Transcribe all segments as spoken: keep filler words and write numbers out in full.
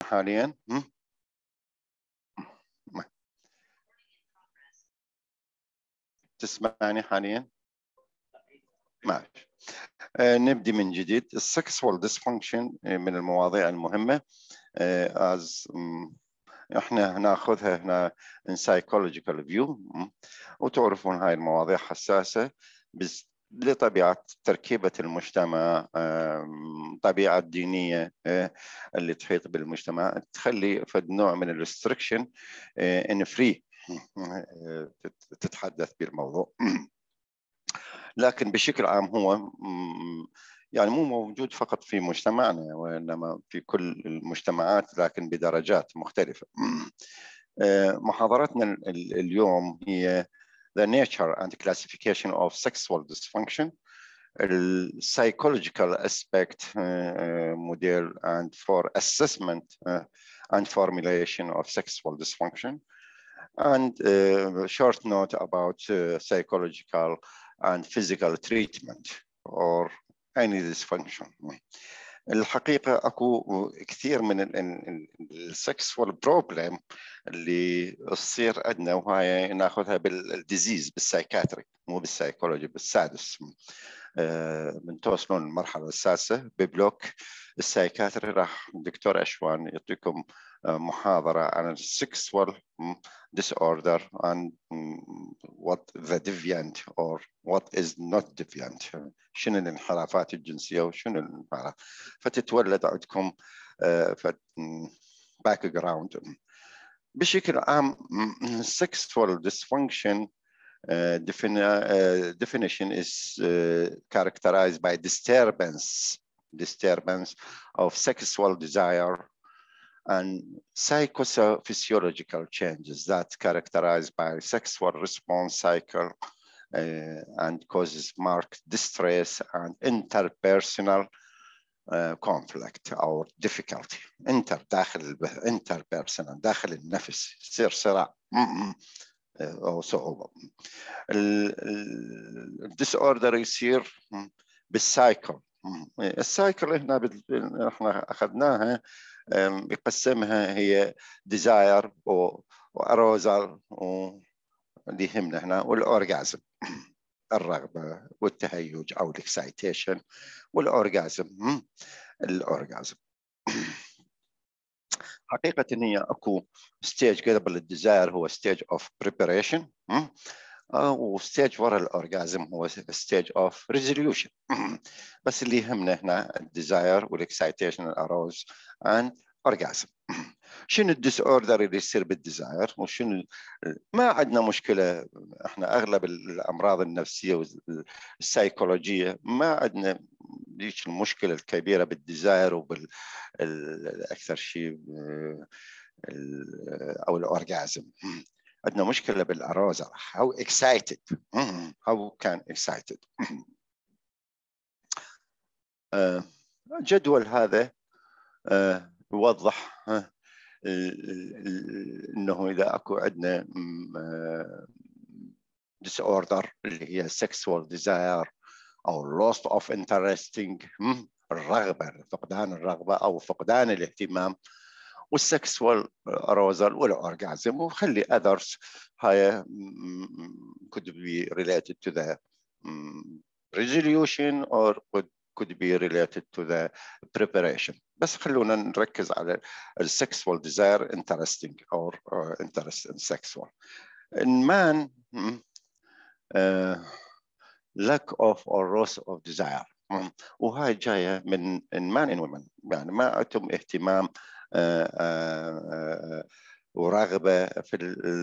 حاليا. تسمعني حاليا؟ ماشي. آه نبدي من جديد. السكسوال ديسفانكشن من المواضيع المهمة. آه از احنا هناخذها هنا in psychological view، وتعرفون هاي المواضيع حساسة بس لطبيعة تركيبة المجتمع، طبيعة دينية اللي تحيط بالمجتمع تخلي فد نوع من الريستريكشن ان فري تتحدث بالموضوع. لكن بشكل عام هو يعني مو موجود فقط في مجتمعنا وإنما في كل المجتمعات، لكن بدرجات مختلفة. محاضرتنا اليوم هي The Nature and Classification of Sexual Dysfunction, the Psychological Aspect uh, Model and for Assessment uh, and Formulation of Sexual Dysfunction, and a short note about uh, psychological and physical treatment or any dysfunction. الحقيقة أكو كثير من السكسوال بروبلم اللي تصير عندنا، وهاي ناخذها بالديزيز بالسايكاتري مو بالسايكولوجي بالسادس. من توصلون المرحلة السادسة ببلوك السايكاتري راح دكتور أشوان يعطيكم محاضرة عن السكسوال disorder and what the deviant or what is not deviant، شنو الانحرافات الجنسية وشنو الانحراف، فتتولد عندكم باك جراوند. بشكل عام sexual dysfunction uh, defini uh, definition is uh, characterized by disturbance disturbance of sexual desire and psychophysiological changes that characterized by sexual response cycle uh, and causes marked distress and interpersonal uh, conflict or difficulty. inter داخل interpersonal داخل النفس يصير صراع أو صعوبة. الديسوردر يصير بالسايكل. السايكل هنا احنا اخذناها يقسمها هي ديزاير واروزال اللي يهمنا هنا، والاورجازم الرغبة والتهيج او الاكسايتيشن، والاورجازم الاورجازم. حقيقة هي اكو ستيج قبل الديزاير هو ستيج اوف بريباريشن، وستيج ورا الاورجازم هو ستيج اوف ريزوليوشن. بس اللي يهمنا هنا الديزاير والاكسايتيشن الاروز اند اورجازم. شنو الديس اوردر اللي يصير بالديزاير وشنو؟ ما عندنا مشكله، احنا اغلب الامراض النفسيه والسيكولوجيه ما عندنا ديك المشكله الكبيره بالديزاير وبال اكثر شيء او الاورجازم. عندنا مشكله بالاروزل. how excited how can excited. الجدول هذا يوضح انه اذا اكو عندنا disorder اللي هي sexual desire او loss of interesting، الرغبه، فقدان الرغبه او فقدان الاهتمام، والسكسوال اروزال والاورجازم، وخلي others هاي could be related to the resolution or could could be related to the preparation. بس خلونا نركز على السكسوال desire interesting or uh, interest in sexual. In man uh, lack of or loss of desire، وهاي جاية من in man in women، يعني ما عندهم اهتمام uh, uh, ورغبة في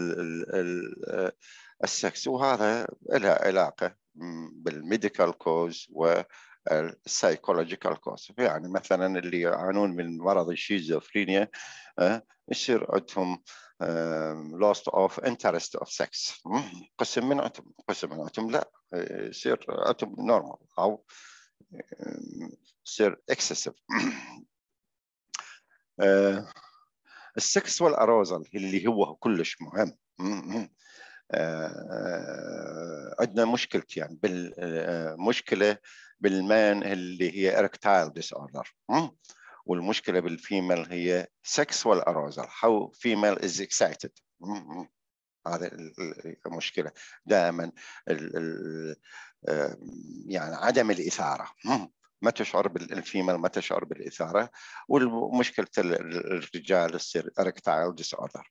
السكس، وهذا لها علاقة بالميديكال كوز والسايكولوجيكال كوز. يعني مثلا اللي يعانون من مرض الشيزوفرينيا يصير عندهم loss of interest of sex، قسم من عندهم قسم من عندهم لا يصير عندهم normal أو يصير excessive. السكسوال اروزال اللي هو كلش مهم. عندنا مشكلتين، يعني بالمشكله بالمان اللي هي erectile disorder، والمشكله بالفيميل هي sexual arousal how female is excited. هذا المشكله دائما ال ال يعني عدم الاثاره، ما تشعر بالفيميل ما تشعر بالاثاره. والمشكله الرجال تصير erectile disorder.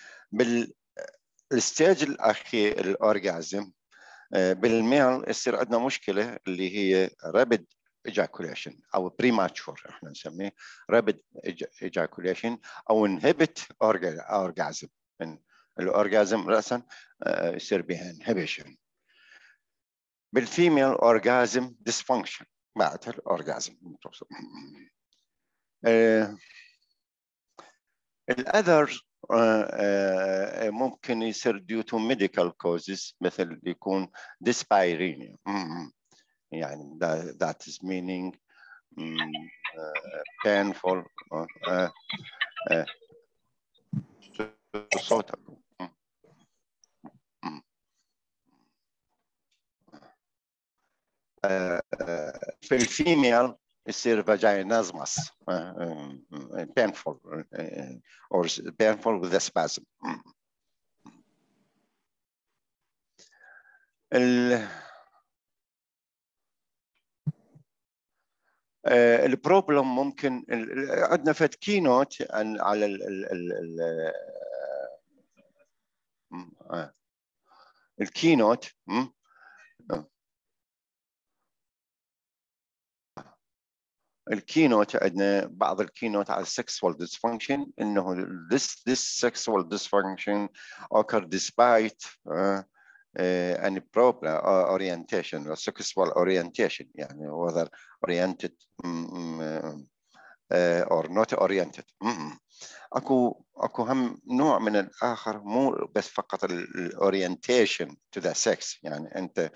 بالستيج الاخير الاورجازم بالميل يصير عندنا مشكله اللي هي rapid ejaculation او premature، احنا نسميه rapid ejaculation او inhibit orgasm. الاورجازم راسا يصير بها inhibition. بالفيميل orgasm dysfunction بعد الاورجازم. الاذر ممكن يصير due to medical causes مثل يكون dyspareunia، يعني that is meaning painful صوتك في الفيميل يصير vaginismus painful or painful with a spasm. ال البروبلم ممكن عندنا فد كينوت على ال ال ال الكينوت. الكينوت عندنا بعض الكينوت على sexual dysfunction انه this this sexual dysfunction occur despite uh, uh, any problem or orientation or sexual orientation، يعني whether oriented uh, or not oriented. اكو اكو هم نوع من الاخر مو بس فقط الاورينتيشن to the sex، يعني انت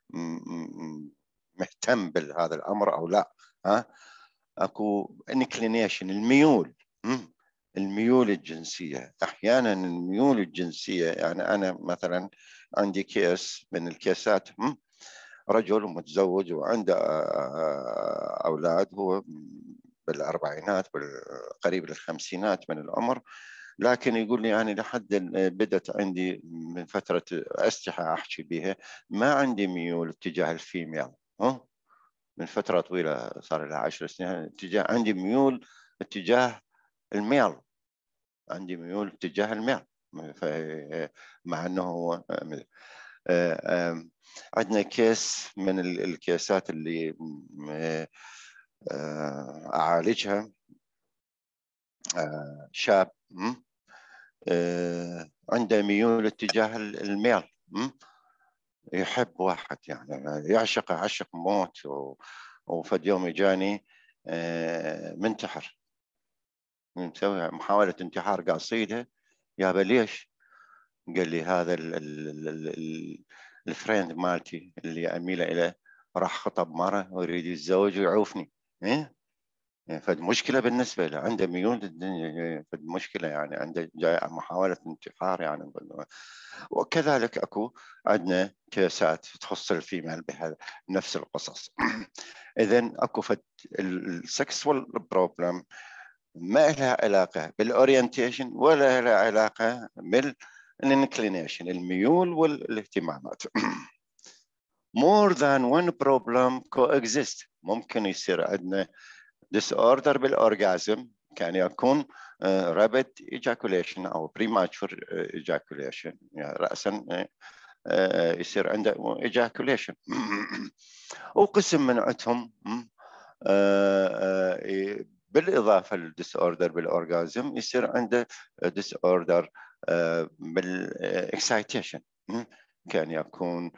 مهتم بهذا الامر او لا. ها اكو انكلينيشن الميول الميول الجنسيه. احيانا الميول الجنسيه، يعني انا مثلا عندي كيس من الكيسات، رجل متزوج وعنده اولاد، هو بالاربعينات قريب للخمسينات من العمر، لكن يقول لي أنا لحد بدت عندي من فترة أستحى أحكي بها ما عندي ميول اتجاه الفيميل. ها من فترة طويلة صار لها عشر سنين اتجاه عندي ميول اتجاه الميل، عندي ميول اتجاه الميل، مع أنه هو عندنا كيس من الكيسات اللي أعالجها، شاب عنده ميول اتجاه الميل، يحب واحد يعني يعشق عشق موت، وفد يوم اجاني منتحر، مسوي محاولة انتحار قاصيدة. يابا ليش؟ قال لي هذا الفريند مالتي اللي أميل إليه راح خطب مرة ويريد يتزوج ويعوفني. إيه؟ فد مشكلة بالنسبة له، عنده ميول، فد مشكلة يعني عنده جاي محاولة انتحار يعني. وكذلك أكو عندنا كيسات تخص الفيميل بهذا نفس القصص. إذن أكو فد السكسوال بروبلم ما لها علاقة بالأورينتيشن ولا لها علاقة بالانكلينيشن الميول والاهتمامات. more than one problem coexist. ممكن يصير عندنا disorder بالأورجازم، كان يكون uh, rapid ejaculation أو premature ejaculation، يعني رأسا uh, يصير عنده ejaculation. وقسم من عندهم uh, uh, بالإضافة للديسوردر بالأورجازم يصير عنده disorder uh, بالexcitation، كان يكون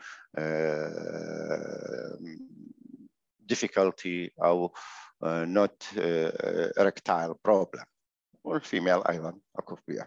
uh, difficulty أو Uh, not uh, erectile problem. والفيميل أيضا أكو فيها.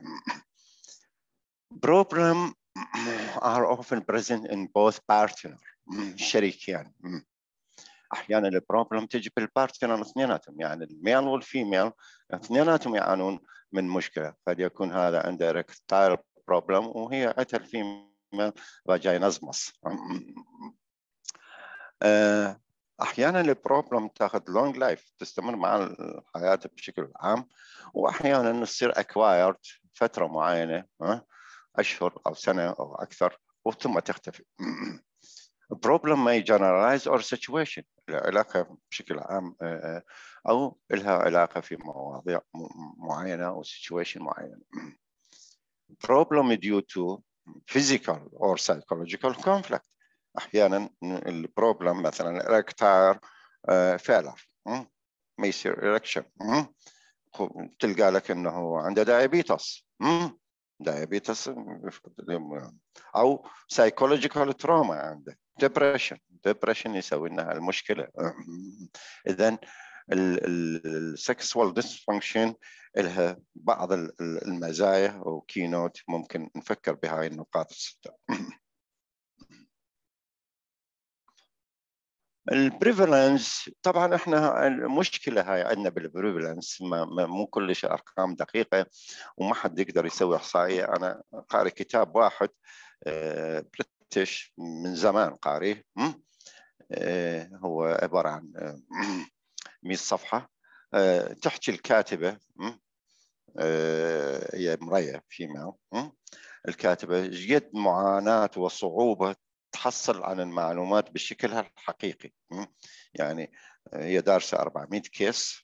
Problem are often present in both partner، الشريكين. أحيانا البروبلم تجي بالبارتنر اثنيناتهم، يعني الميل والفيميل اثنيناتهم يعانون من مشكلة، قد يكون هذا عنده erectile problem وهي عندها الفيميل vaginismus. uh, احيانا البروبلم تاخذ لونج لايف، تستمر مع الحياه بشكل عام، واحيانا تصير اكوايرد فتره معينه، اشهر او سنه او اكثر، وثم تختفي. problem may generalize or situation، العلاقه بشكل عام او لها علاقه في مواضيع معينه او situation معينه. problem due to physical or psychological conflict، احيانا البروبلم مثلا erectile failure ما يصير erection، تلقى لك انه عنده دايابيتس، دايابيتس او psychological trauma، عنده depression، depression يسوي لنا المشكله. اذا السكسوال dysfunction لها بعض المزايا وكينوت ممكن نفكر بهاي النقاط السته. البريفالنس طبعا احنا المشكله هاي عندنا بالبريفالنس، مو كلش ارقام دقيقه وما حد يقدر يسوي احصائيه. انا قاري كتاب واحد بريتش من زمان قاريه، هو عباره عن مئة صفحه، تحكي الكاتبه، هي مرية فيميل، الكاتبه قد معاناه وصعوبه تحصل عن المعلومات بشكلها الحقيقي. يعني هي دارسه أربعمئة كيس،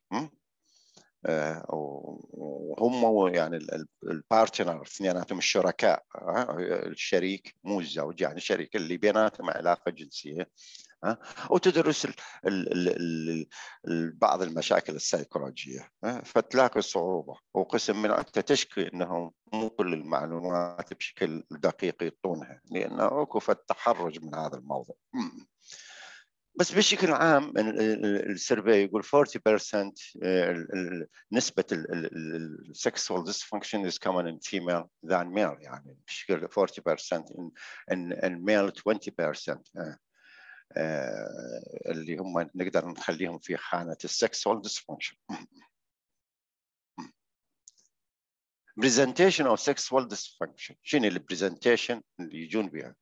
وهم يعني البارتنر اثنيناتهم الشركاء، الشريك مو الزوج، يعني الشريك اللي بيناتهم علاقه جنسيه، وتدرس ال ال ال ال بعض المشاكل السيكولوجيه، فتلاقي صعوبه، وقسم من انت تشكي انهم مو كل المعلومات بشكل دقيق يعطونها، لانه اكو تحرج من هذا الموضوع. بس بشكل عام السيرفي يقول أربعين بالمئة نسبة السكسوال dysfunction is common in female than male، يعني بشكل أربعين بالمئة in, in male عشرين بالمئة اللي هم نقدر نخليهم في خانة السكسوال dysfunction. presentation of sexual dysfunction، شنو البرزنتيشن اللي يجون بها؟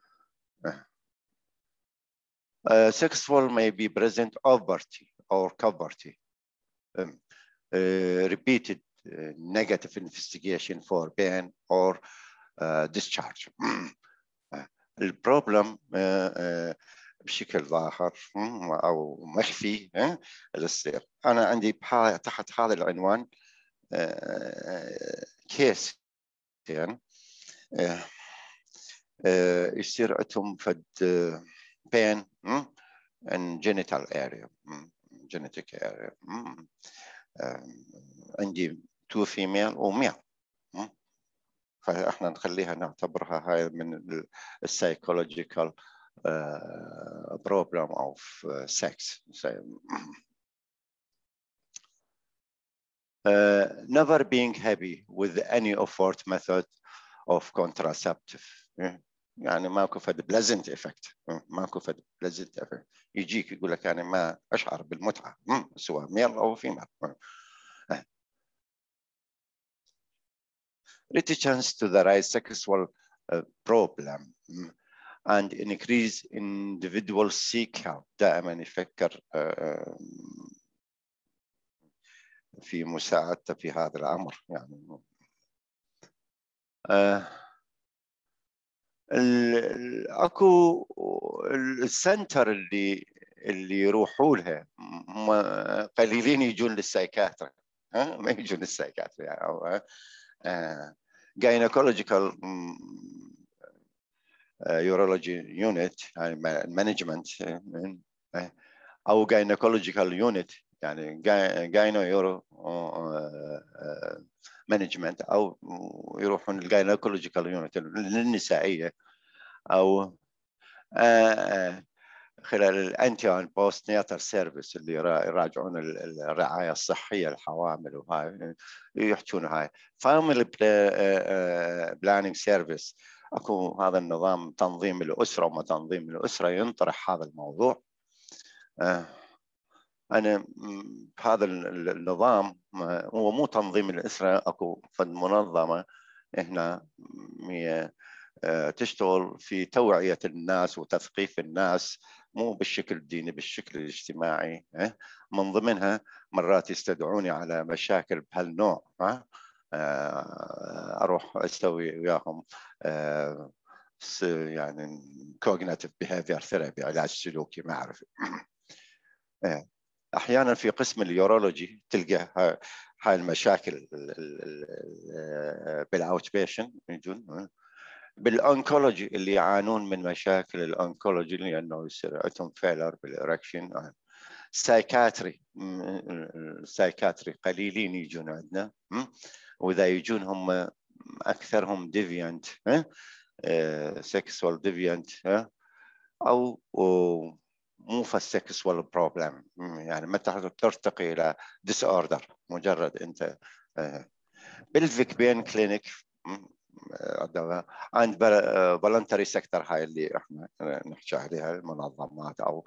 Uh, sexual may be present overtly or covertly. Um, uh, repeated uh, negative investigation for pain or uh, discharge. البروبلم بشكل ظاهر او مخفي للصير. انا عندي تحت هذا العنوان كيس يعني يصير عندهم فد pain in genital area، genetic area. عندي two female و male، فاحنا نخليها نعتبرها هاي من السايكولوجيكال problem of sex. Uh, never being happy with any offered method of contraceptive، يعني ماكو فد pleasant effect، ماكو فد pleasant effect. يجيك يقول لك أنا ما أشعر بالمتعة سواء ميل أو فيميل. reticence to the right sexual uh, problem and increase individual seek help، دائما يفكر uh, في مساعدته في هذا الأمر. يعني uh, اكو السنتر اللي اللي يروحوا لها قليلين يجون للسايكاتري، ها ما يجون للسايكاتري يعني، او جاينيكولوجيكال يورولوجي يونت يعني مانجمنت، او جاينيكولوجيكال يونت يعني جاينو يورو مانجمنت، او يروحون الجاينيكولوجيكال يونت للنسائيه، او آه خلال الانتي اون بوست نياتر سيرفيس اللي يراجعون الرعايه الصحيه للحوامل، وهاي يحكون هاي فاميلي بلاننج سيرفيس. اكو هذا النظام تنظيم الاسره، وما تنظيم الاسره ينطرح هذا الموضوع. آه انا هذا النظام هو مو تنظيم الاسره، اكو منظمه هنا تشتغل في توعية الناس وتثقيف الناس مو بالشكل الديني، بالشكل الاجتماعي. من ضمنها مرات يستدعوني على مشاكل بهالنوع، اروح اسوي وياهم يعني cognitive behavior therapy، علاج سلوكي، ما اعرف. احيانا في قسم اليورولوجي تلقى هاي المشاكل بالاوت بيشن يجون. بالانكولوجي اللي يعانون من مشاكل الانكولوجي لانه يصير عندهم فيلر بالاركشن. سايكاتري، السايكاتري قليلين يجون عندنا، واذا يجون هم اكثرهم ديفيانت، سكسوال ديفيانت، او مو فالسكسوال بروبلم، يعني ما ترتقي الى ديس اوردر، مجرد انت. بالفيك بين كلينيك عند فولنتري سيكتور، هاي اللي احنا نحكي عليها المنظمات او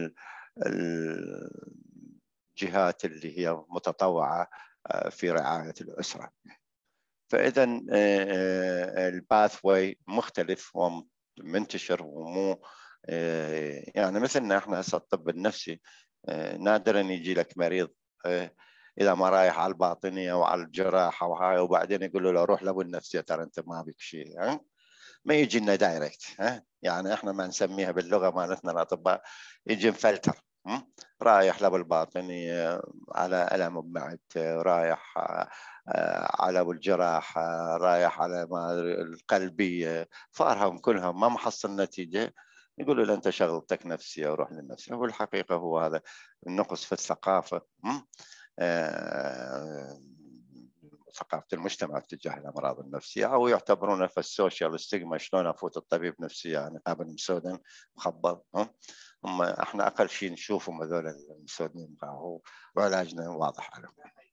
الجهات اللي هي متطوعه في رعايه الاسره. فاذا الباث واي مختلف ومنتشر، ومو يعني مثلنا احنا هسه الطب النفسي نادرا يجي لك مريض اذا ما رايح على الباطنيه وعلى الجراحه وهاي، وبعدين يقولوا له روح لابو النفسيه ترى انت ما بك شيء، ها ما يجي لنا دايركت. ها يعني احنا ما نسميها باللغه مالتنا الاطباء يجي مفلتر، رايح لابو الباطنيه على الم بمعدته، رايح على ابو الجراحه، رايح على ما القلبيه، فارهم كلهم ما محصل نتيجه، يقولوا له انت شغلتك نفسيه وروح للنفسيه. والحقيقه هو هذا النقص في الثقافه، آه ثقافه المجتمع تجاه الامراض النفسيه، او يعتبرونه في السوشيال ستيغما. شلون افوت الطبيب نفسي يعني قابل مسودن مخبط، هم احنا اقل شيء نشوفهم هذول المسودين، وعلاجنا واضح عليهم.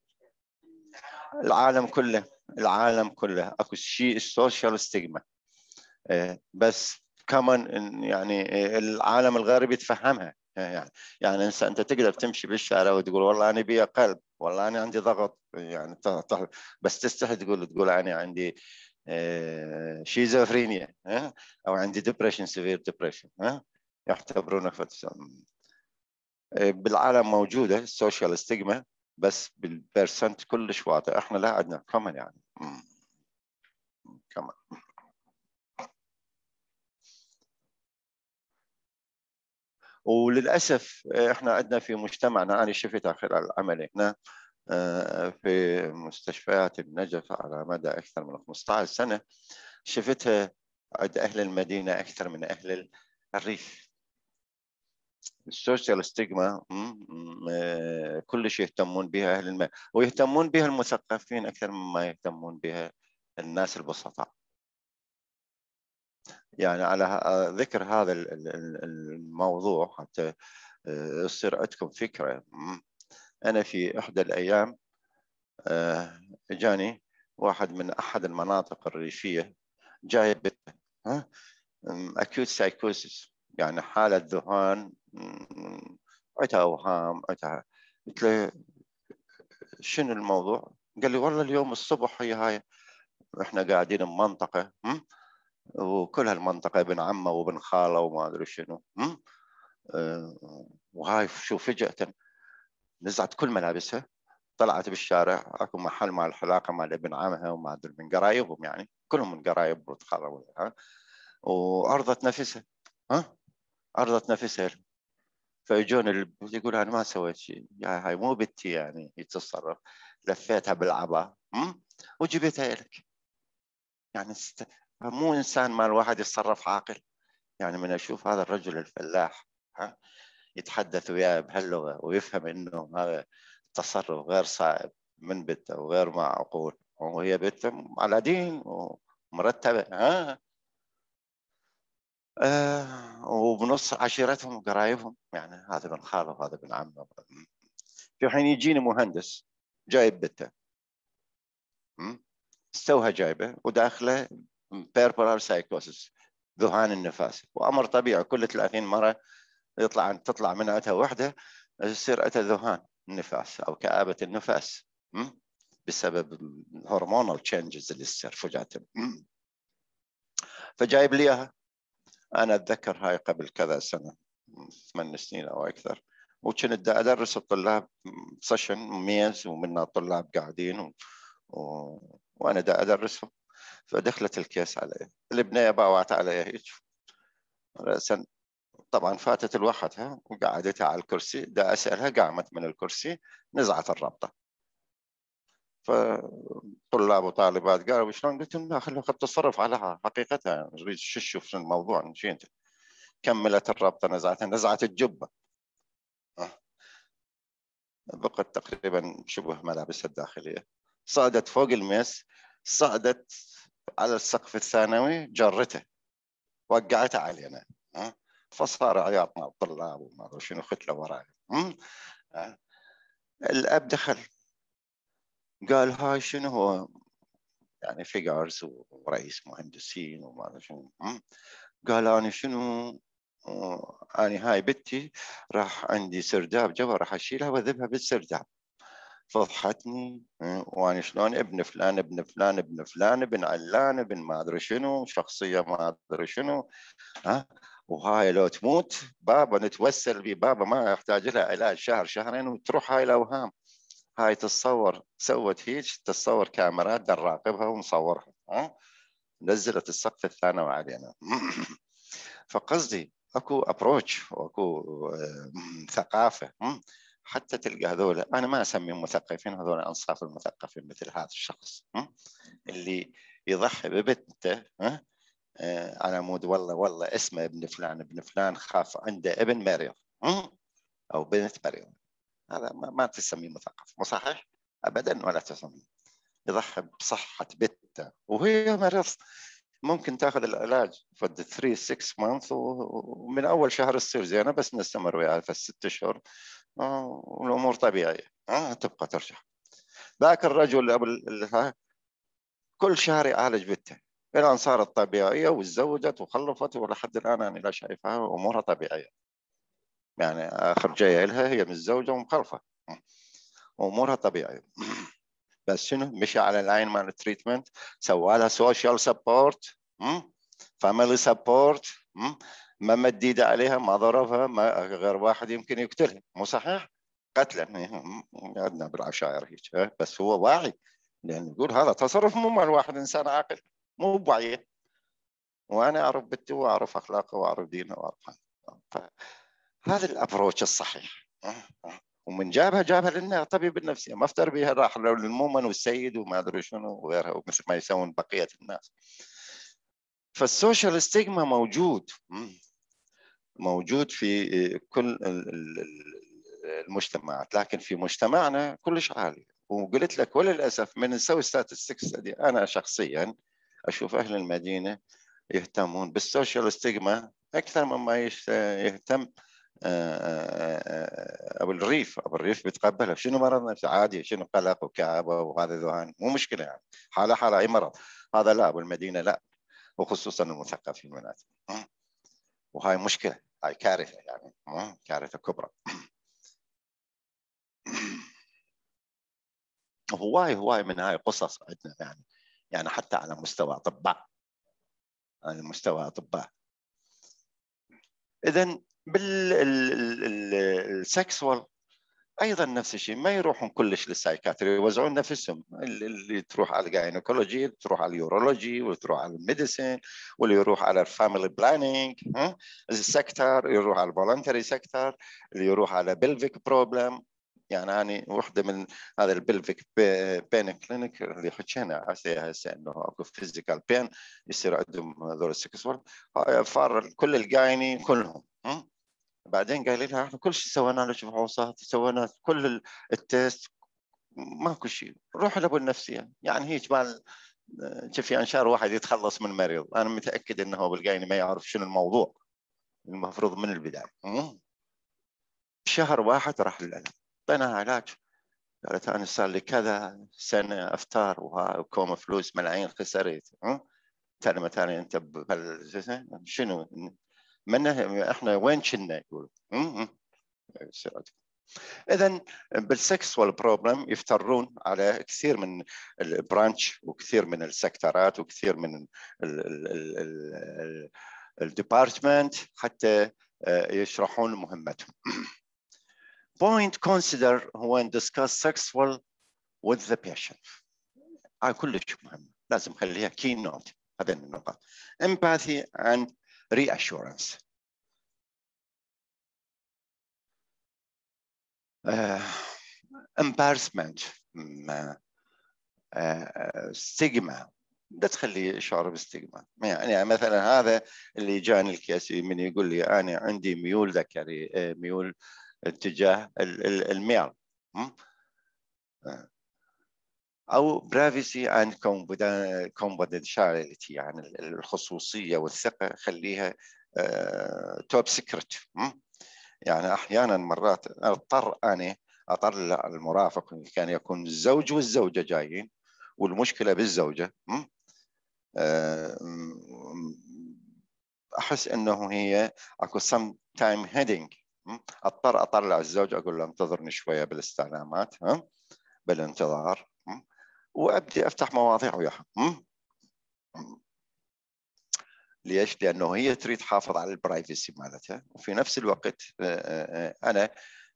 العالم كله العالم كله اكو شيء السوشيال ستيغما، بس كمان يعني العالم الغربي يتفهمها. يعني يعني انت تقدر تمشي بالشارع وتقول والله انا بي قلب، والله انا عندي ضغط، يعني بس تستحي تقول تقول انا عندي شيزوفرينيا، او عندي ديبريشن، سيفير ديبريشن، يعتبرونه بالعالم موجوده السوشيال ستيغما، بس بالبرسنت كلش واطي. احنا لا عندنا كمان يعني كمان. وللاسف احنا عندنا في مجتمعنا، انا شفتها خلال عملي هنا في مستشفيات النجف على مدى اكثر من خمسة عشر سنه، شفتها عند اهل المدينه اكثر من اهل الريف. السوشيال ستيغما كلش يهتمون بها اهل المدينه، ويهتمون بها المثقفين اكثر مما يهتمون بها الناس البسطاء. يعني على ذكر هذا الموضوع حتى يصير عندكم فكرة، أنا في إحدى الأيام جاني واحد من أحد المناطق الريفية جايب أكيوت سايكوسيس، يعني حالة ذهان، عتها أوهام، عتها. قلت له شنو الموضوع؟ قال لي والله اليوم الصبح هي هاي، إحنا قاعدين بمنطقة وكل هالمنطقة ابن عمه وابن خاله وما أدري شنو، أه وهاي شو فجأة نزعت كل ملابسها، طلعت بالشارع، اكو محل مال الحلاقه مال ابن عمها وما ادري من قرايبهم، يعني كلهم من قرايب ولد خاله، ها، وعرضت نفسها، ها عرضت نفسها. فيجون يقول انا ما سويت شيء، يا هاي مو بنتي يعني يتصرف، لفيتها بالعباء وجبتها لك. يعني است... مو انسان ما الواحد يتصرف عاقل. يعني من اشوف هذا الرجل الفلاح، ها، يتحدث وياه بهاللغه ويفهم انه هذا التصرف غير صائب من بنته وغير معقول، وهي بنته على دين ومرتبه، ها آه وبنص عشيرتهم وقرايبهم، يعني هذا ابن خاله وهذا ابن عمه. في حين يجيني مهندس جايب بنته، استوها جايبه وداخله بيربرال سايكوسس، ذهان النفاس، وامر طبيعي كل ثلاثين مره يطلع تطلع من عتها وحده يصير عتها ذهان النفاس او كآبة النفاس بسبب الهرمونال تشينجز اللي تصير فجأة. فجايب لي اياها. انا اتذكر هاي قبل كذا سنه، ثمان سنين او اكثر، وكنت ادرس الطلاب سيشن ميز ومنا الطلاب قاعدين و... و... وانا دا ادرسهم. فدخلت الكيس علي، البنيه باوعت علي هيك رأسا، طبعا فاتت لوحدها وقعدتها على الكرسي، دا اسالها قامت من الكرسي نزعت الرابطه. فطلاب وطالبات قالوا شلون؟ قلت لهم لا خلوها قد تتصرف عليها حقيقتها، نريد شو تشوف شو الموضوع شو انت. كملت الرابطه نزعتها، نزعت الجبه بقت تقريبا شبه ملابسها الداخليه، صعدت فوق الميس، صعدت على السقف الثانوي جرته وقعتها علينا. فصار عياط مع الطلاب وما ادري شنو، ختله وراي. الاب دخل قال هاي شنو هو، يعني فيجرز ورئيس مهندسين وما ادري شنو. قال انا شنو، انا هاي بنتي راح عندي سرداب جوا راح اشيلها واذبها بالسرداب. فضحتني، وانا شلون ابن فلان ابن فلان ابن فلان ابن علان ابن ما ادري شنو، شخصيه ما ادري شنو. ها وهاي لو تموت بابا نتوسل ببابا ما يحتاج لها علاج شهر شهرين وتروح هاي الاوهام. هاي تتصور سوت هيك، تتصور كاميرات نراقبها ونصورها. ها نزلت السقف الثانوي علينا. فقصدي اكو ابروتش واكو ثقافه، حتى تلقى هذول، انا ما اسميهم مثقفين، هذول انصاف المثقفين مثل هذا الشخص اللي يضحي ببنته على مود والله والله اسمه ابن فلان ابن فلان، خاف عنده ابن مريض او بنت مريض. هذا ما, ما تسميه مثقف، مو صحيح ابدا ولا تسميه. يضحي بصحه بنته وهي مريض، ممكن تاخذ العلاج فد ثلاثة ستة مانث ومن اول شهر تصير زينه، بس نستمر وياها في الست اشهر والامور طبيعيه. آه تبقى ترجع. ذاك الرجل ابو كل شهر يعالج بنته الى ان صارت طبيعيه وتزوجت وخلفت، ولحد الان انا لا شايفها امورها طبيعيه. يعني اخر جايه لها هي متزوجه ومخلفه امورها طبيعيه. بس شنو مشى على اللاين مال التريتمنت، سوى لها سوشيال سبورت، فاميلي سبورت، ما مد ايده عليها، ما ضربها، ما غير واحد يمكن يقتلها، مو صحيح؟ قتلا عندنا بالعشائر هيك، بس هو واعي، لان يقول هذا تصرف مو مال واحد انسان عاقل، مو بوعيه. وانا اعرف بنتي واعرف اخلاقها واعرف دينها واعرف هذا الابروتش الصحيح. ومن جابها جابها لنا طبيب النفسيه، ما افتر بها راح للمؤمن والسيد وما ادري شنو وغيرها، ومثل ما يسوون بقيه الناس. فالسوشيال ستيغما موجود موجود في كل المجتمعات، لكن في مجتمعنا كلش عالي. وقلت لك وللاسف من نسوي ستاتستكس دي، انا شخصيا اشوف اهل المدينه يهتمون بالسوشيال ستيغما اكثر مما يهتم ابو الريف. ابو الريف بيتقبلها، شنو مرض نفسي عادي، شنو قلق وكآبه وهذا ذهان مو مشكله، يعني حاله حاله اي مرض. هذا لا، ابو المدينه لا، وخصوصا المثقفين مناتهم. وهاي مشكله، هاي كارثه، يعني كارثه كبرى. هواي هواي من هاي قصص عندنا، يعني يعني حتى على مستوى اطباء، على مستوى اطباء. اذا بالسكسوال ايضا نفس الشيء، ما يروحون كلش للسايكاتري، يوزعون نفسهم، اللي تروح على الجاينيكولوجي، تروح على اليورولوجي، وتروح على الميديسين، واللي يروح على الفاميلي بلانينج السكتر، يروح على الفولنتري سكتر، اللي يروح على بلفيك بروبلم. يعني أنا وحده من هذا البلفيك بين كلينيك اللي حكينا هسه هسه انه اكو فيزيكال بين يصير عندهم هذول السكسوال، فار كل الجايني كلهم. بعدين قال لها احنا كل شيء سوينا له فحوصات، سوينا كل التيست ماكو شيء، روح لابو النفسيه. يعني هيك مال شوفي انشار واحد يتخلص من مريض، انا متاكد انه هو بالقايني ما يعرف شنو الموضوع المفروض من البدايه. شهر واحد راح للعلاج، اعطيناها علاج، قالت انا صار لي كذا سنه افطار وكوم فلوس ملايين خسرت. كلمه ثانيه انت شنو من احنا وين كنا يقول. اذا بالسكسوال بروبلم يفترون على كثير من البرانش وكثير من السكترات وكثير من الديبارتمنت حتى يشرحون مهمتهم. Point consider when discuss sexual with the patient. هاي كلش مهمة، لازم خليها key note. هذين النقاط. Empathy and reassurance. uh, embarrassment, ستيغما، لا تخليه يشعر بالستيغما. يعني مثلا هذا اللي جاني الكيس من يقول لي انا عندي ميول ذكري، ميول اتجاه الميل، او برايفسي اند كونفيدنشاليتي، يعني الخصوصيه والثقه خليها توب سيكريت. يعني احيانا مرات اضطر انا اطلع المرافق، كان يكون الزوج والزوجه جايين والمشكله بالزوجه، احس انه هي اكو سم تايم هيدنج، اضطر اطلع الزوج اقول له انتظرني شويه بالاستعلامات، بالانتظار، وابدي افتح مواضيع وياها. ليش؟ لانه هي تريد تحافظ على البرايفسي مالتها، وفي نفس الوقت انا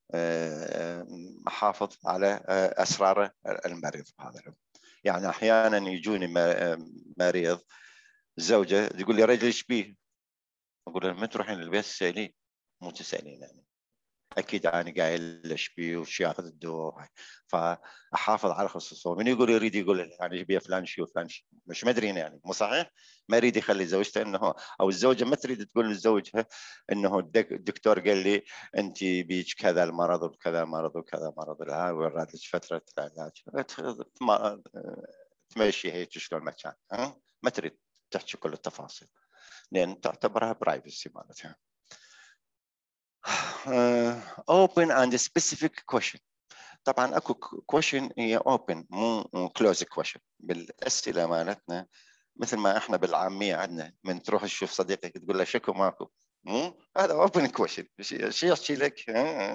احافظ على اسرار المريض. هذا يعني احيانا يجوني مريض زوجه تقول لي رجل ايش بيه؟ اقول لها ما تروحين البيت تسالين، مو تسالين يعني. اكيد انا قايل ايش بيه وش ياخذ الدواء، فاحافظ على خصوصه. من يقول يريد يقول انا ايش بيه فلان شيء وفلان شيء، مش مدرين يعني، مو صحيح؟ ما يريد يخلي زوجته انه، او الزوجه ما تريد تقول لزوجها انه الدكتور قال لي انت بيك كذا المرض وكذا مرض وكذا مرض، لا ورد لك فتره علاج، تمشي هيك شلون ما كان، ها؟ ما تريد تحكي كل التفاصيل لان تعتبرها برايفسي مالتها. open and specific question. طبعا اكو question هي open مو close question. بالاسئله مالتنا مثل ما احنا بالعاميه عندنا من تروح تشوف صديقك تقول له شكو ماكو، مو هذا open question. شيء يحكي لك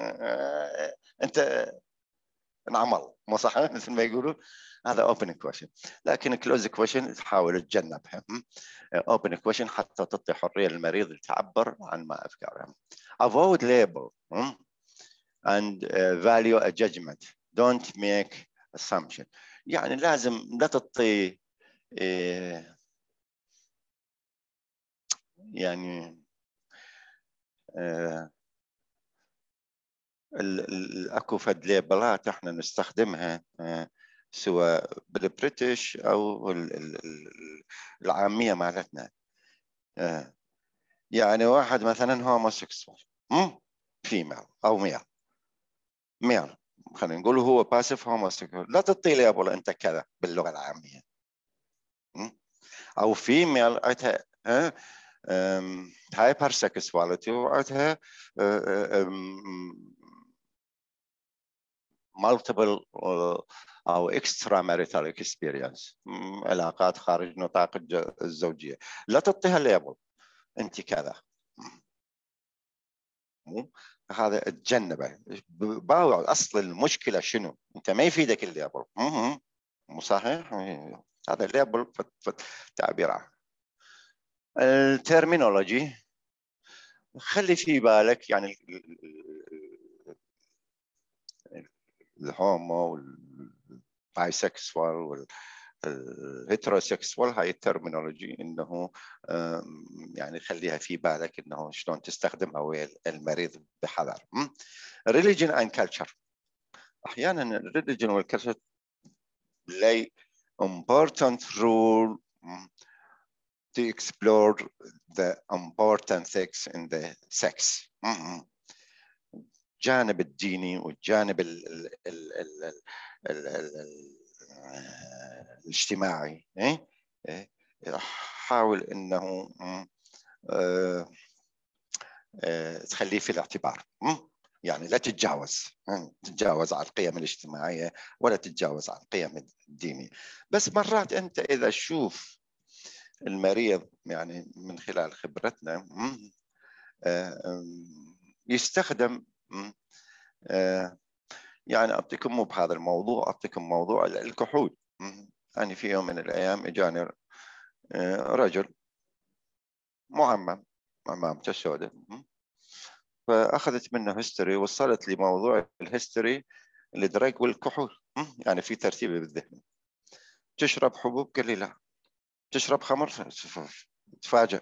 انت انعمل، مو صح مثل ما يقولوا، هذا open question. لكن close question تحاول تتجنبها. open question حتى تعطي حريه للمريض يتعبر عن ما افكاره. avoid label and uh, value a judgment. Don't make assumption. يعني لازم لا تعطي إيه يعني آه الاكو فد ليبلات احنا نستخدمها آه سواء بالبريتش او العاميه مالتنا. آه يعني واحد مثلا هوموسيكسوال، فيميل او ميل، ميل خلينا نقول هو باسف هوموسيكسوال، لا تعطي ليبل انت كذا باللغه العاميه. او فيميل عندها هايبر سكسواليتي وعندها مالتيبل او اكسترا ماريتال اكسبيرينس، علاقات خارج نطاق الزوجيه، لا تعطيها ليبل انت كذا، هذا تجنبه. باوع اصل المشكله شنو؟ انت ما يفيدك الليبل، مو صحيح؟ هذا الليبل تعبير عام. الترمينولوجي خلي في بالك، يعني الهومو والبايسكسوال والهيتروسكسوال، هاي الترمينولوجي انه يعني خليها في بالك انه شلون تستخدمها ويا المريض بحذر. religion and culture. احيانا religion والculture play important role to explore the important things in the sex. الجانب الديني والجانب ال ال ال ال ال ال ال الاجتماعي، حاول انه اه اه تخليه في الاعتبار. يعني لا تتجاوز تتجاوز على القيم الاجتماعيه ولا تتجاوز على القيم الدينيه. بس مرات انت اذا تشوف المريض، يعني من خلال خبرتنا يستخدم، يعني أعطيكم مو بهذا الموضوع، أعطيكم موضوع الكحول. أنا في يوم من الأيام إجاني رجل معمم، عمامته سوداء، فاخذت منه هيستوري، وصلت لموضوع الهيستوري الدرج والكحول. يعني في ترتيب بالذهن. تشرب حبوب؟ قال لي لا. تشرب خمر؟ تفاجأ.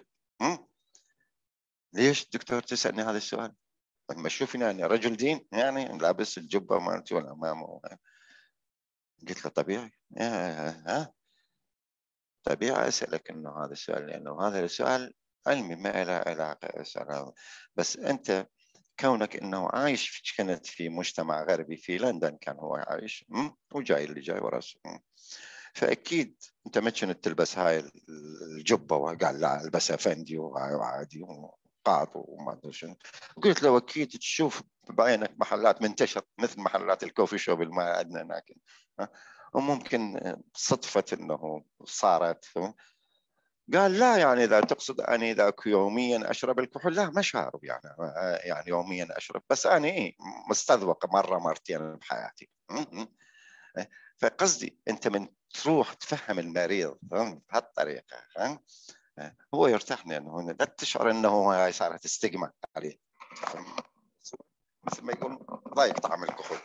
ليش دكتور تسألني هذا السؤال؟ لما تشوفني يعني رجل دين، يعني لابس الجبة مالتي والعمامة. قلت له طبيعي. ها طبيعي أسألك إنه هذا السؤال، لأنه هذا السؤال علمي ما له علاقة أسأل. بس أنت كونك إنه عايش، كانت في مجتمع غربي في لندن كان هو عايش، وجاي اللي جاي وراسه، فأكيد أنت ما كنت تلبس هاي الجبة، وقال لا البسها فندي وعادي وقاط وما أدري شنو. قلت له أكيد تشوف بعينك محلات منتشر مثل محلات الكوفي شوب اللي ما عندنا هناك، وممكن صدفة إنه صارت. قال لا، يعني إذا تقصد أني إذا يوميا أشرب الكحول، لا ما شارب يعني يعني يوميا أشرب، بس أنا إيه مستذوق مرة مرتين بحياتي. فقصدي أنت من تروح تفهم المريض بهالطريقة هو يرتاح، لأنه لا تشعر أنه هاي صارت استجمة عليه، مثل ما يقول ضايق طعم الكحول.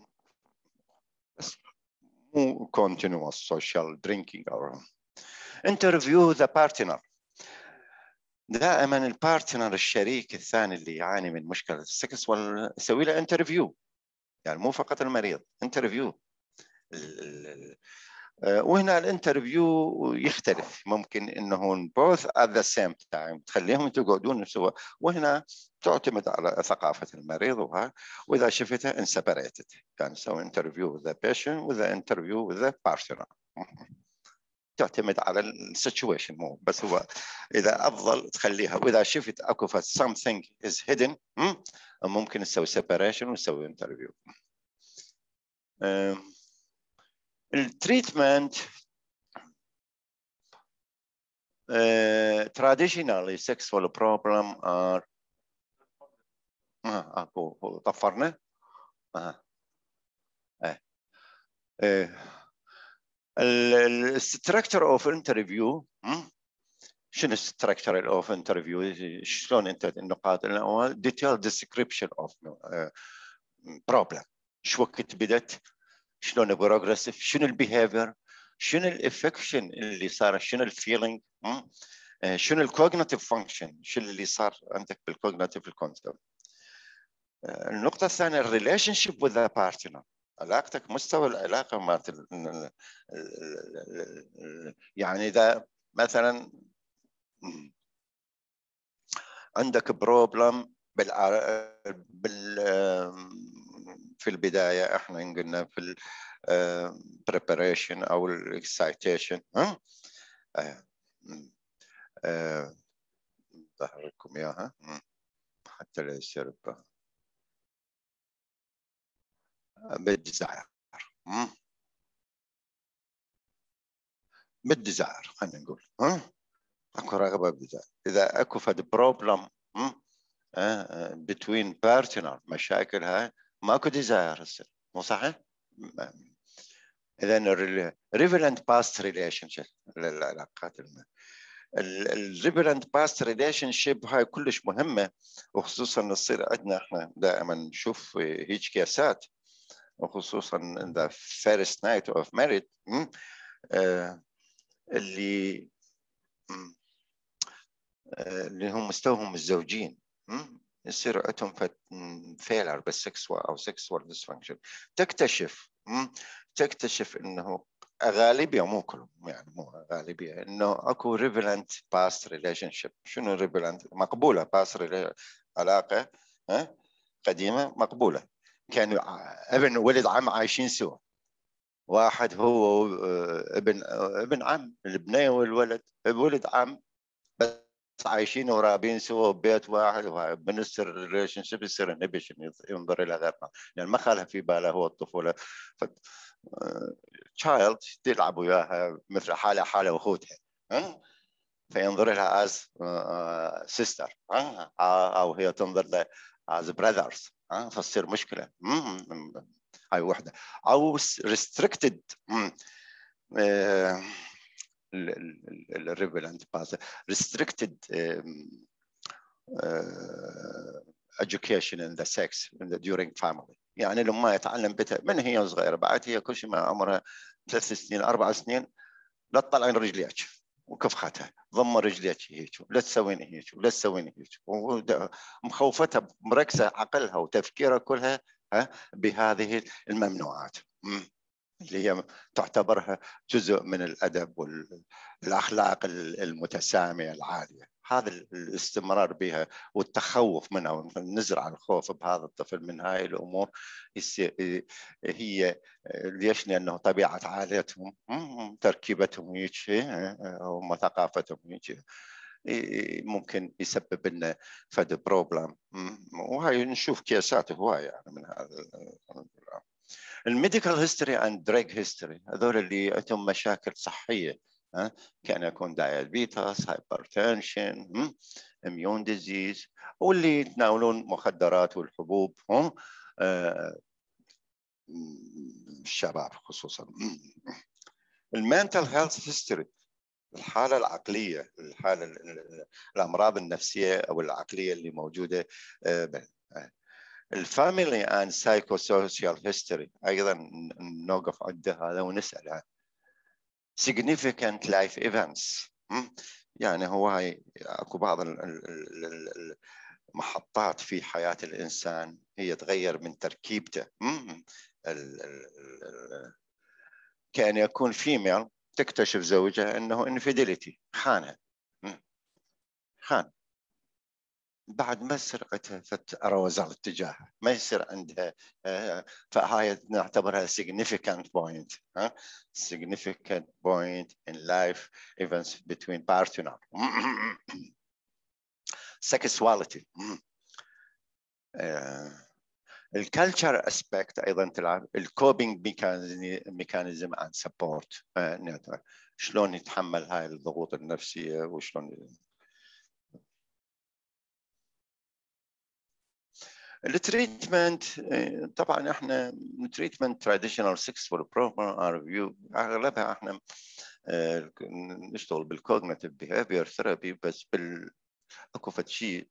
بس مو continuous social drinking or interview the partner. دائما البارتنر الشريك الثاني اللي يعاني من مشكلة السكس ويسوي له انترفيو، يعني مو فقط المريض، انترفيو. وهنا الانترفيو يختلف، ممكن انه both at the same time تخليهم تقعدون سوا، وهنا تعتمد على ثقافة المريض وها. واذا شفته ان separated، يعني سوي انترفيو with the patient with the interview with the partner. تعتمد على السيتويشن، مو بس هو اذا افضل تخليها. واذا شفت اكو something is hidden ممكن تسوي separation وتسوي انترفيو. التريتمنت Uh, traditionally sexual problem are آه اكو طفرنا. اه اه الستركتر اوف انترفيو. شنو الستركتر اوف انترفيو؟ شلون انت النقاط الاول detailed description of problem، شو وقت بدت، شلون بروجريسيف، شنو البيهيفير، شنو الافكشن اللي صار، شنو الفيلينج، شنو الكوجنيتيف فانكشن، شو اللي صار عندك بالكوجنيتيف الكونسبت. النقطة الثانية الريليشن شيب وذ ذا بارتنر، علاقتك، مستوى العلاقة مالت يعني إذا مثلا عندك بروبلم بال بال في البداية احنا قلنا في البريباريشن او الاكسايتيشن، ها بحركم اياها حتى لا يصير بالديزاير. بالديزاير خلينا نقول، ها اكو رغبه بالديزاير. اذا اكو فد بروبلم بتوين بارتنر، مشاكل هاي ماكو ديزاير هسه، مو صحيح؟ اذا الريفلنت باست ريليشن شيب، العلاقات الريفلنت باست ريليشن شيب هاي كلش مهمه، وخصوصا تصير عندنا احنا دائما نشوف هيك كيسات، وخصوصا ذا فيرست نايت اوف ماريد اللي اللي هم مستواهم الزوجين يصير عندهم فيلر بالسكسوال او سكسوال ديسفانكشن. تكتشف تكتشف انه غالبيه، مو كلهم يعني، مو غالبيه، انه اكو ريفلنت باست ريليشن شيب. شنو ريفلنت؟ مقبوله باست علاقه ها قديمه مقبوله، كانوا ابن ولد عم عايشين سوا، واحد هو ابن ابن عم، البنيه والولد ولد عم، بس عايشين ورابين سوا ببيت واحد، وبنصير الريليشن شيب يصير انهبيشن، ينظر الى غيرنا، لان يعني ما خالها في باله هو الطفوله. ف تشايلد تلعب وياها مثل حاله حاله اخوتها، فينظر لها از سيستر، او هي تنظر لها از براذرز، فتصير مشكله. هاي وحده. او ريستريكتد الريفلنت باس ريستريكتد education in the sex in the during family. يعني لما يتعلم بتا من هي صغيره، بعد هي كل شيء ما عمرها ثلاث سنين اربع سنين لا تطلعين رجليك وكفختها، ضم رجليك هيك، لا تسوين هيك ولا تسوين هيك، مخوفتها مركزه عقلها وتفكيرها كلها بهذه الممنوعات اللي هي تعتبرها جزء من الادب والاخلاق المتساميه العاليه. هذا الاستمرار بها والتخوف منها ونزرع الخوف بهذا الطفل من هاي الامور هي ليش؟ لانه طبيعه عائلتهم تركيبتهم هيك هم ثقافتهم هيك ممكن يسبب لنا فد بروبلم، وهاي نشوف كيسات هوايه يعني من هذا. الميديكال هيستوري اند دراج هيستوري هذول اللي عندهم مشاكل صحيه، ها كان يكون دايابيتس، هايبرتنشن، اميون ديزيز، واللي يتناولون مخدرات والحبوب، هم آه الشباب خصوصا. المنتال هيلث هيستوري الحاله العقليه، الحاله الامراض النفسيه او العقليه اللي موجوده. الفاميلي اند سايكو سوشيال هيستوري ايضا نوقف عند هذا ونسال عن significant life events. يعني هو هاي اكو بعض المحطات في حياه الانسان هي تغير من تركيبته. كان يكون فيميل تكتشف زوجها انه انفيديليتي، خانها، خان، بعد ما سرقتها فتروزل اتجاهها، ما يصير عندها، فهاي نعتبرها significant point، significant point in life events between partner. sexuality. الكالتشر اسبكت ايضا تلعب، الكوبينج ميكانيزم اند سبورت، شلون يتحمل هاي الضغوط النفسيه وشلون. التريتمنت طبعا احنا التريتمنت تراديشنال سكسوال بروجرام ريفيو اغلبها احنا نشتغل بالكوجنيتيف بيهافير ثيرابي، بس بال اكو فد شيء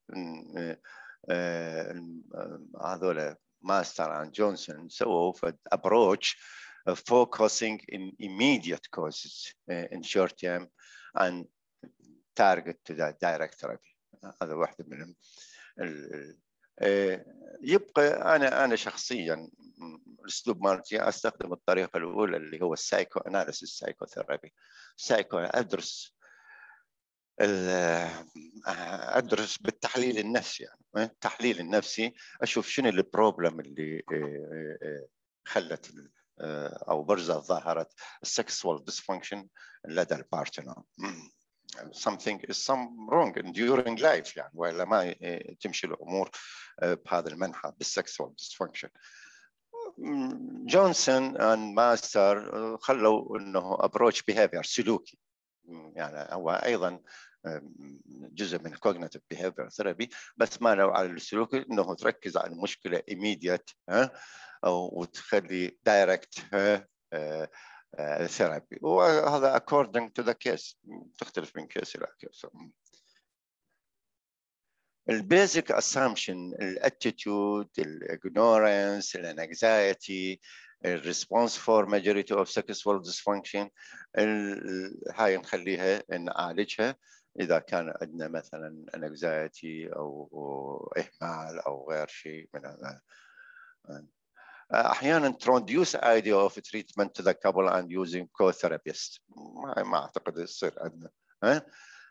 هذول ماستر اند جونسون سووا فد ابروتش focusing in immediate causes in short term and target to the direct therapy. هذا واحدة منهم. يبقى انا انا شخصيا الاسلوب مالتي استخدم الطريقه الاولى اللي هو السايكو اناليسيس، سايكو ثيرابي. سايكو ادرس ادرس بالتحليل النفسي، يعني التحليل النفسي اشوف شنو البروبلم اللي خلت او برزت ظاهره السكسوال ديسفانكشن لدى البارتنر. something is some wrong during life يعني، ولا ما تمشي الامور بهذا المنحى بالسكسوال ديسفانكشن. جونسون اند ماستر خلوا انه ابروتش بيهافير سلوكي، يعني هو ايضا جزء من الكوجنيتيف بيهافير ثيرابي، بس ما لو على السلوك انه تركز على المشكله immediate ها او وتخلي دايركت ثيرابي، وهذا according to the case، تختلف من كيس الى كيس. البيزك اسامبشن، الاتيتيود، الاجنورنس، الانكزايتي، الريسبونس فور ماجوريتي اوف سكسوال ديسفانكشن، هاي نخليها نعالجها اذا كان عندنا مثلا انكزايتي او اهمال او غير شيء من هذا. احيانا introduce idea of treatment to the couple and using co-therapist، ما, ما اعتقد يصير عندنا. ها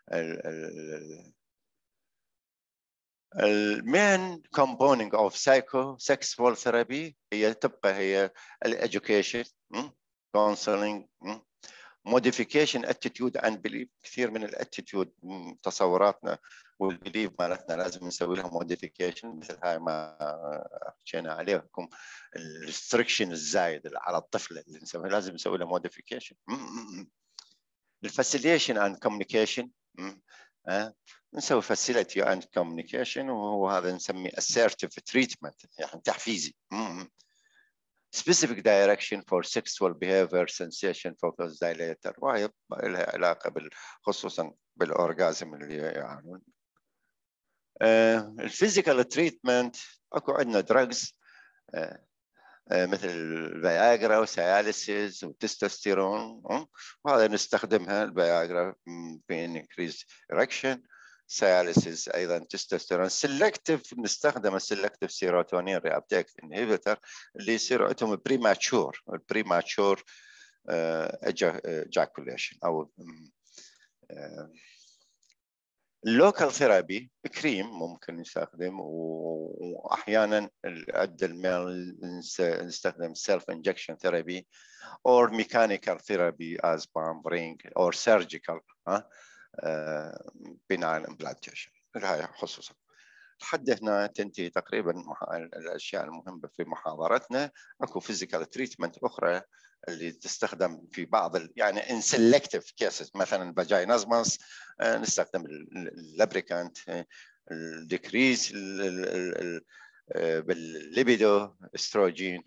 المين component of psycho-sexual therapy هي تبقى هي education, counseling, modification attitude and belief. كثير من الاتيتيود تصوراتنا والبيليف مالتنا لازم نسوي لها modification، مثل هاي ما حكينا عليكم الريستريكشن الزايد على الطفل اللي نسوي لازم نسوي له modification. الفاسيليشن and communication، أه؟ نسوي facility and communication، وهو هذا نسميه assertive treatment يعني تحفيزي. specific direction for sexual behavior sensation focus dilator، وهي لها علاقة خصوصا بالأورغازم اللي يعانون. الفيزيكال تريتمنت اكو عندنا دراجز مثل الفياجرا وسياليسيس والتستوستيرون، وهذا نستخدمها الفياجرا في انكريز اركشن، سياليسيس ايضا تستوستيرون. سيلكتيف نستخدم السيلكتيف سيروتونين ريابتيك انهبيتر اللي يصير عندهم بريماتشور بريماتشور اجاكوليشن او اللوكال ثيرابي كريم ممكن نستخدم، واحيانا عند الميل نستخدم سيلف انجكشن ثيرابي or mechanical therapy as palm ring or surgical ها benign implantation. هاي خصوصا. لحد هنا تنتهي تقريبا الاشياء المهمه في محاضرتنا. اكو فيزيكال تريتمنت اخرى اللي تستخدم في بعض يعني ان سيلكتيف كيسز، مثلا الفاجينازماس نستخدم اللابريكانت، الديكريس بالليبيدو استروجين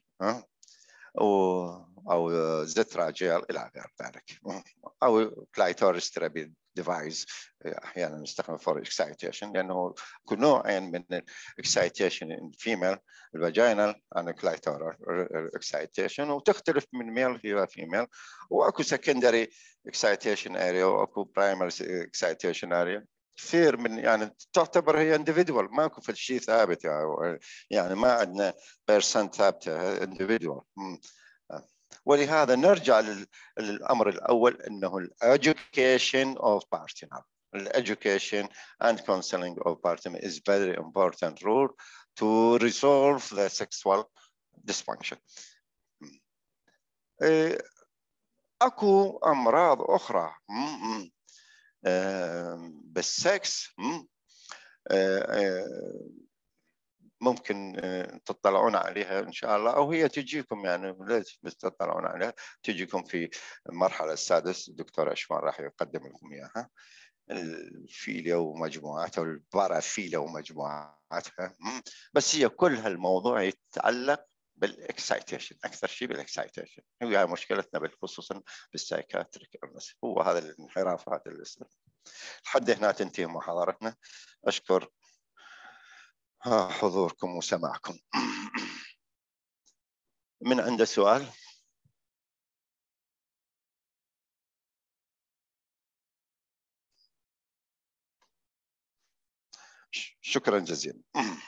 او زتراجيل الى غير ذلك، او كلايتورس ثيرابي ديفايس احيانا نستخدم فور اكسايتيشن، لانه كل نوعين من الاكسايتيشن الفيميل الفاجينال انا كلايتورال اكسايتيشن، وتختلف من ميل الى فيميل، واكو سكندري اكسايتيشن اريا واكو برايمري اكسايتيشن اريا. كثير من يعني تعتبر هي انديفيدوال، ماكو في شيء ثابت يعني, يعني ما عندنا بيرسنت ثابته انديفيدوال. ولهذا نرجع للامر الاول انه الeducation of partner. Education and counseling of partner is very important role to resolve the sexual dysfunction. اكو امراض اخرى بالسكس ممكن تطلعون عليها ان شاء الله، او هي تجيكم يعني ليش بس تطلعون عليها، تجيكم في المرحله السادسه. الدكتور اشمار راح يقدم لكم اياها، الفيليا ومجموعاتها والبارافيليا ومجموعاتها. بس هي كل هالموضوع يتعلق بالاكسايتيشن، اكثر شيء بالاكسايتيشن. هي مشكلتنا خصوصا بالسايكاتريك، هو هذا الانحراف هذا اللي يصير. لحد هنا تنتهي محاضرتنا. اشكر حضوركم وسماعكم. من عنده سؤال؟ شكرا جزيلا.